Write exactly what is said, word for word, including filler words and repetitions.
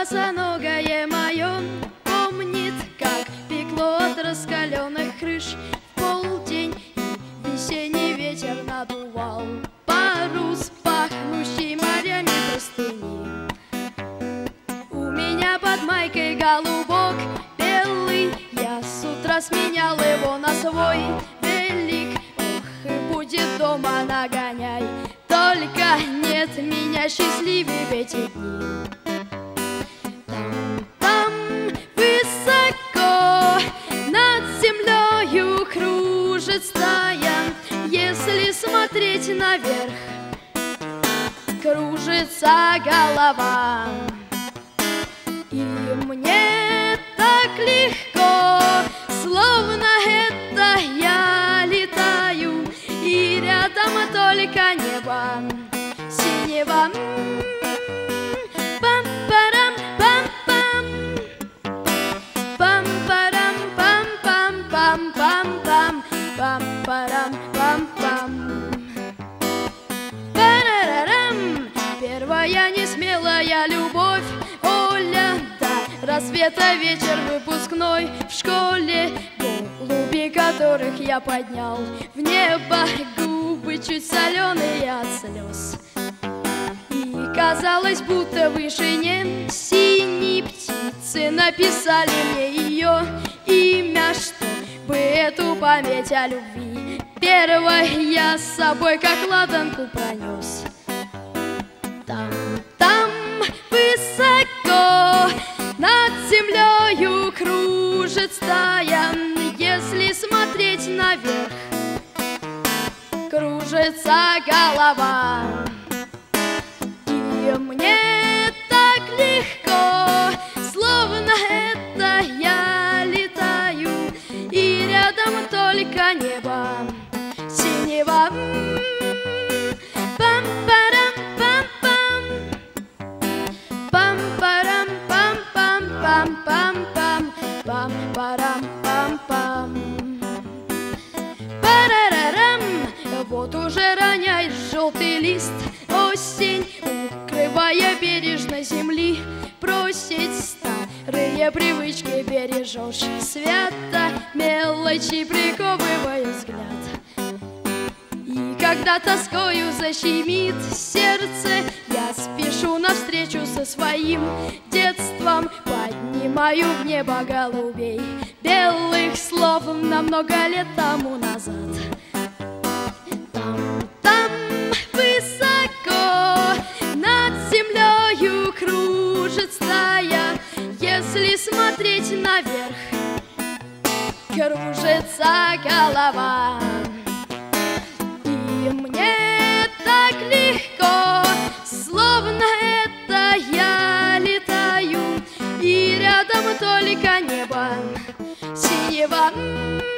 босоногое мое помнит, как пекло от раскаленных крыш в полдень, и весенний ветер надувал парус, пахнущий морями простыни. У меня под майкой голубок белый, я с утра сменял его на свой велик. Ох, и будет дома нагоняй, только нет меня счастливее в эти дни. Там, там высоко над землею кружит стая, если смотреть наверх, кружится голова. И мне так легко, словно это я летаю, и рядом только небо синего. Пам-парам, пам-пам, пам-парам, пам-пам, пам-пам-пам, пам-парам, пам-пам. Парарарам, первая несмелая любовь, Оля, до рассвета вечер выпускной в школе, голуби которых я поднял в небо, губы чуть соленые от слез. И казалось, будто в вышине синие птицы написали мне ее имя, чтобы эту память о любви первой я с собой как ладанку пронес. Там, там высоко над землею кружит стая, если смотреть наверх, кружится голова. И мне так легко, словно это я летаю, и рядом только небо синего. Пам-парам, пам-пам, пам-парам, пам-пам, пам-пам-пам, пам-парам, пам-пам. Парарарам, вот уже роняет желтый лист осень, укрывая бережно земли, просить старые привычки бережешь свято, мелочи приковывая взгляд. И когда тоскою защемит сердце, я спешу навстречу со своим детством, поднимаю в небо голубей белых, словно много лет тому назад. Там, там высоко над землею кружит стая, если смотреть наверх, кружится голова. И мне так легко, словно это я летаю, и рядом только небо синего.